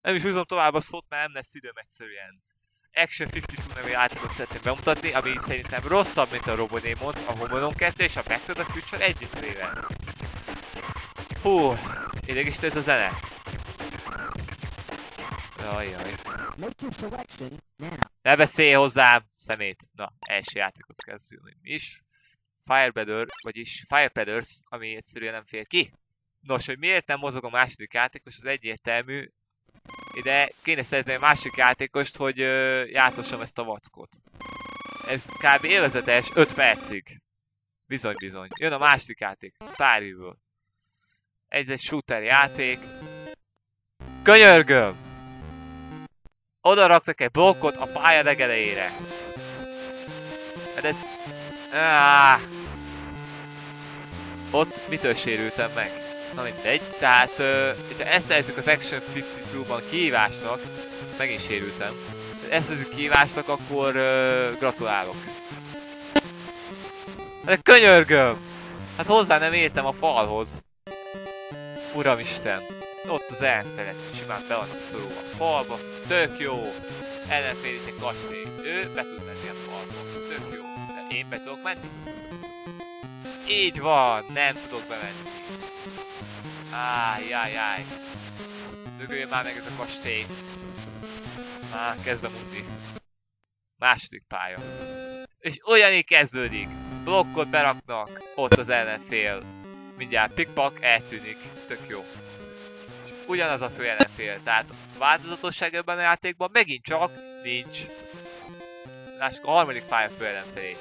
Nem is húzom tovább a szót, mert nem lesz időm egyszerűen. Action 52 nevű játékot szeretném bemutatni, ami szerintem rosszabb, mint a Robodemons, a Homonon 2 és a Back to the Future együttvéve. Hú, idegesítő ez a zene. Jaj. Ne beszélj hozzám, szemét. Na, első játékot kezdjünk is. Firepadders, ami egyszerűen nem fér ki. Nos, hogy miért nem mozog a második játékos, az egyértelmű. Ide kéne szerezni a másik játékost, hogy játszassam ezt a vackot. Ez kb. Élvezetes 5 percig. Bizony. Jön a másik játék, Starry-ből. Ez egy shooter játék. Könyörgöm! Oda raktak egy blokkot a pálya legelejére. Hát ez... Ott mitől sérültem meg? Na mindegy, tehát ha ezt szerezzük az Action 52-ban kihívásnak, megint sérültem. Ha ezt szerezzük kihívásnak, akkor gratulálok. De könyörgöm! Hát hozzá nem értem a falhoz. Uramisten! Ott az elfelett, simán be vannak szorulva a falba. Tök jó! Ellenfél egy kastély. Ő be tud menni a falba. Tök jó. De én be tudok menni? Így van! Nem tudok bemenni. Ájjájjáj. Dögöljön már meg ez a kastély. Kezd a mundi. Második pálya. És ugyanígy kezdődik. Blokkot beraknak. Ott az ellenfél. Mindjárt pikpak, eltűnik. Tök jó. És ugyanaz a fő ellenfél. Tehát változatosság ebben a játékban megint csak nincs. Lássuk a harmadik pálya fő ellenfélét.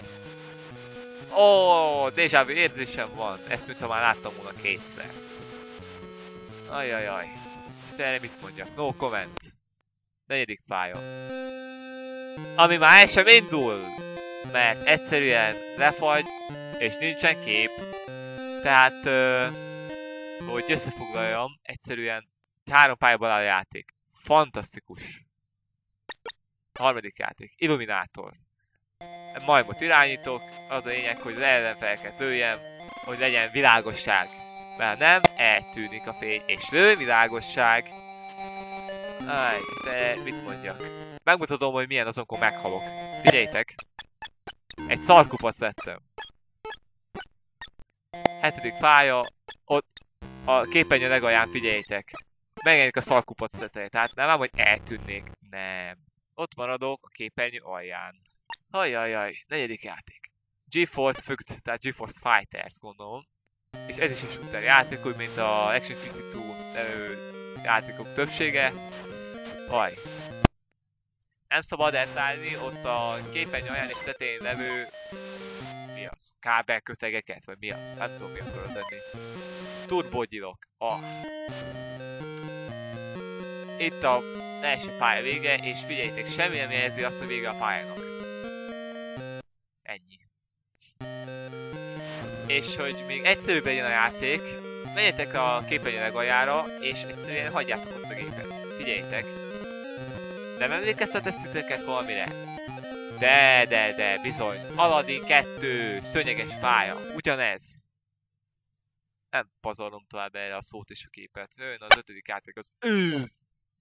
Déjà vu érzésem van. Ezt mintha már láttam volna kétszer. Ajajaj. És erre mit mondjak? No comment. Negyedik pálya. Ami már el sem indul. Mert egyszerűen lefagy, és nincsen kép. Tehát, hogy összefoglaljam, egyszerűen 3 pályában áll a játék. Fantasztikus. Harmadik játék. Illuminátor. Majmot irányítok. Az a lényeg, hogy az ellenfeleket lőjem, hogy legyen világosság. Mert nem, eltűnik a fény, és lő világosság. És de mit mondjak? Megmutatom, hogy milyen az, amikor meghalok. Figyeljtek! Egy szarkupac lettem. 7. pálya, ott a képernyő legalján figyeljtek. Megjelenik a szarkupac teteje, tehát nem, hogy eltűnnék. Nem. Ott maradok a képernyő alján. Ajajaj, 4. játék. GeForce Fugd, tehát GeForce Fighters, gondolom. És ez is egy shooter játék, úgy mint a Action 52 nevű játékok többsége. Nem szabad eltállni ott a képernyő alján és tetején levő... Mi az? Kábelkötegeket? Vagy mi az? Nem tudom mi akar az lenni. Turbogyilok. Itt a első pálya vége, és figyeljétek, semmi nem jelzi azt, hogy vége a pályának. Ennyi. És hogy még egyszerűbb legyen a játék, menjetek a képernyő legaljára, és egyszerűen hagyjátok ott a gépet. Figyeljétek. Nem emlékeztetett titeket valamire? De, bizony. Aladdin 2, szőnyeges pálya. Ugyanez. Nem pazarlom tovább erre a szót és a képet. Jön az 5. játék, az ősz.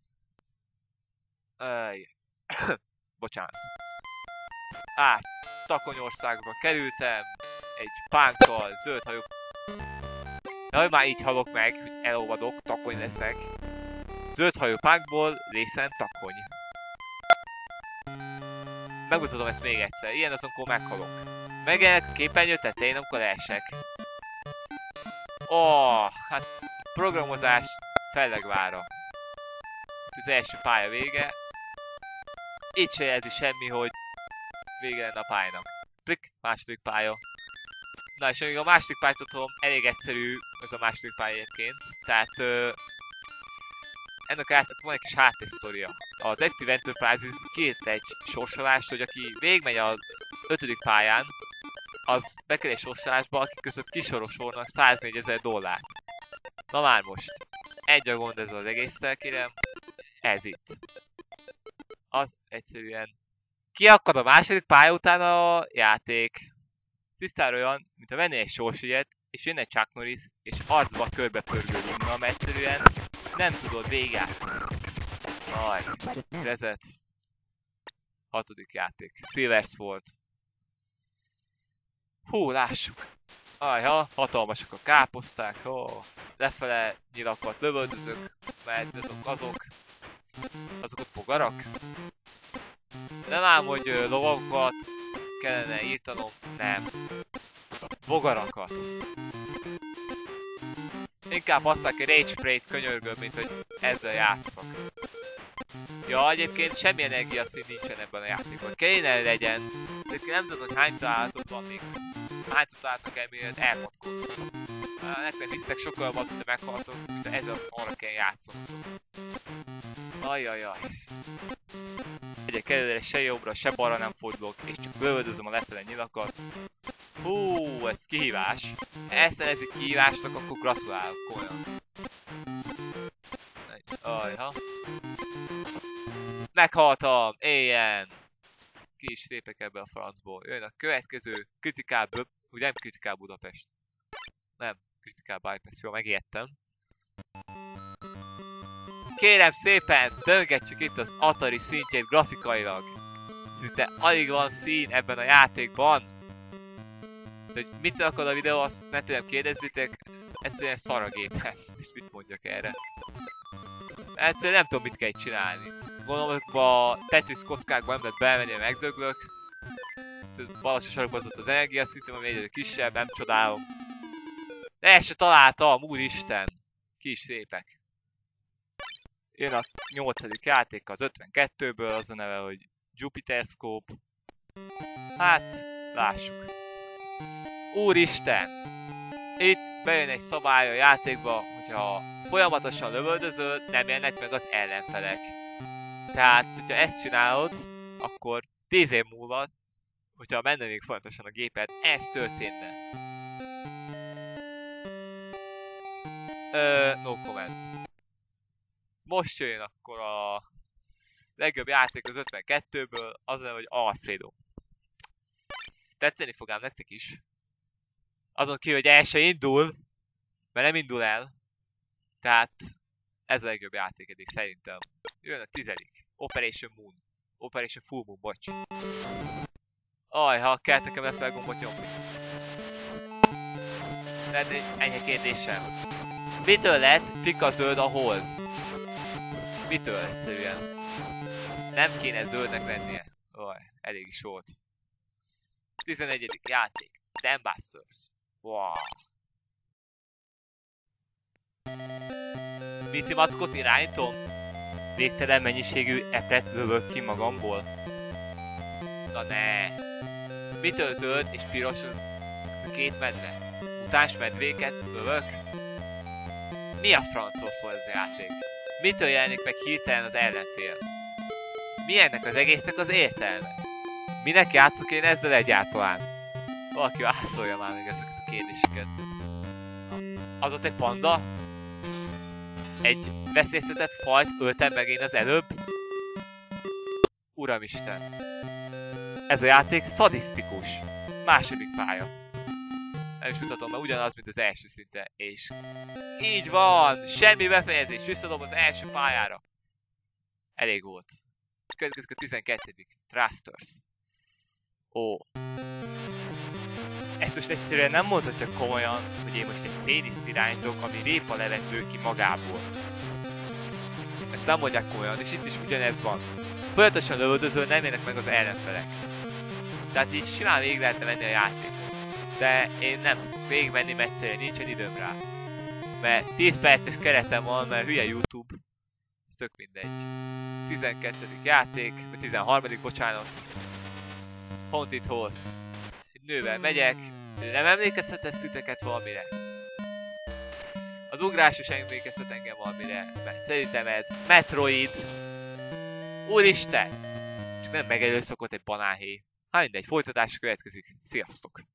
Bocsánat. Takonyországba kerültem. Egy pánkkal, zöld hajú. Jaj, már így halok meg, hogy elolvadok, takony leszek. Zöld hajú pánkból részen takony. Megmutatom ezt még egyszer, ilyen az, amikor meghalok. Megjelenek a képernyő tetején, amikor leesek. Hát programozás fellegvára. Itt az első pálya vége. Itt se jelzi semmi, hogy vége lenne a pályának. Klik, második pálya. Na és amíg a második pályát tudom, elég egyszerű ez a második pálya egyébként. Tehát ennek átnak van egy kis háttérsztoria. Az Active Enterprises kiírt egy sorsolást, hogy aki végigmegy az 5. pályán, az bekerül egy sorsolásba, akik között kisorosolnak $104,000. Na már most. Egy a gond ezzel az egésszel, kérem. Ez itt. Az egyszerűen kiakad a második pálya után a játék. Tisztára olyan, mint ha vennél egy sorsügyet, és jönne Chuck Norris, és arcba körbe pörgődik, mert egyszerűen nem tudod végigjátszani. Aj, Rezet. 6. játék. Silver Sword. Hú, lássuk. Ajha, hatalmasak a káposzták. Lefele nyilakat lövöldözök, mert azok ott bogarak. Nem ám, hogy lovagokat kellene írtanom, nem. Bogarakat. Inkább használok egy Rage Spray-t könyörgöm, mint hogy ezzel játszok. Ja, egyébként semmi energiaszín nincsen ebben a játékban. Kéne legyen. Egyébként nem tudom, hogy hány találatot van még. Hányszor találtak el, mielőtt elmondkoztam. Nekem hisztek sokkal az, hogy meghaltok, mint ezzel a szarra kell játszom. Ajajaj. Egyek előre se jobbra, se balra nem fordulok, és csak lövöldözöm a lefele nyilakat. Hú, ez kihívás. Ezt nevezik kihívásnak, akkor gratulálok komolyan. Ajha. Meghaltam! Éljen! Ki is lépek ebbe a francból. Jön a következő kritikál ugye nem kritikál Budapest. Nem, kritikál Bypass, jól megijedtem. Kérem szépen, döngetjük itt az Atari szintjét grafikailag. Szinte alig van szín ebben a játékban. De hogy mit akar a videó, azt nem tudom, kérdezzitek. Egyszerűen szar a gépen. És mit mondjak erre? Egyszerűen nem tudom, mit kell csinálni. Gondolom, hogy a Tetris kockákban nem lehet belmenni, megdöglök. Balassos sarokban az ott az energiaszintem, ami egyre kisebb, nem csodálom. De ezt se találtam, úristen! Ki is lépek. Jön a 8. játék az 52-ből, az a neve, hogy Jupiter Scope. Hát, lássuk. Úristen! Itt bejön egy szabály a játékba, hogyha folyamatosan lövöldözöl, nem jelennek meg az ellenfelek. Tehát, hogyha ezt csinálod, akkor 10 év múlva, hogyha menne még folyamatosan a géped, ez történne. No comment. Most jön akkor a legjobb játék az 52-ből, az a, hogy Alfredo. Tetszeni fog ám nektek is. Azon kívül, hogy el se indul, mert nem indul el. Tehát ez a legjobb játék eddig szerintem. Jön a 10. Operation Moon. Operation Full Moon, bocs. Ha kell nekem F gombot nyomni. Tehát egy enyhe kérdésem. Mitől lett fika zöld a hold? Mitől egyszerűen? Nem kéne zöldnek lennie. Elég is volt. 11. játék. Dambusters. Wow. Mici mackot irányítom? Végtelen mennyiségű epret lövök ki magamból. Na ne! Mitől zöld és piros ez a két medve? Mutáns medvéket lövök? Mi a francról szól ez a játék? Mitől jelenik meg hirtelen az ellenfél? Mi ennek az egésznek az értelme? Minek játszok én ezzel egyáltalán? Valaki válaszolja már meg ezeket a kérdéseket. Az ott egy panda? Egy veszélyeztetett fajt öltem meg én az előbb? Uramisten! Ez a játék szadisztikus. Második pálya. El is mutatom, mert ugyanaz, mint az első szinte. És így van! Semmi befejezés. Visszadom az első pályára. Elég volt. Következik a 12. Thrusters. Ezt most egyszerűen nem mondhatja komolyan, hogy én most egy péniszt irányítok, ami répa levet lő ki magából. Ezt nem mondják komolyan, és itt is ugyanez van. Folyamatosan lövöldözöl, nem érnek meg az ellenfelek. Tehát így simán végig lehetne menni a játékot. De én nem tudok végigmenni, mert egyszerűen nincsen időm rá. Mert 10 perces keretem van, mert hülye YouTube. Ez tök mindegy. 12. játék, vagy 13. bocsánat. Haunted House. Egy nővel megyek, nem emlékeztetett titeket valamire? Az ugrás is emlékeztet engem valamire, mert szerintem ez Metroid. Úristen! Csak nem megelőszakott egy banánhéj. Hát mindegy, folytatás következik. Sziasztok!